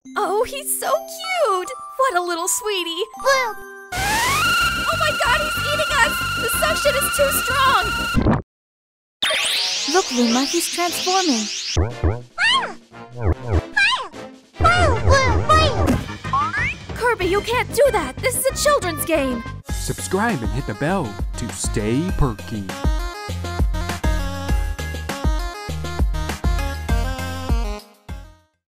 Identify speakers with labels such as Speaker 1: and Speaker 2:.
Speaker 1: Oh, he's so cute! What a little sweetie! Oh my god, he's eating us! The suction is too strong!
Speaker 2: Look, Luma, he's transforming.
Speaker 1: Kirby, you can't do that! This is a children's game!
Speaker 3: Subscribe and hit the bell to stay perky.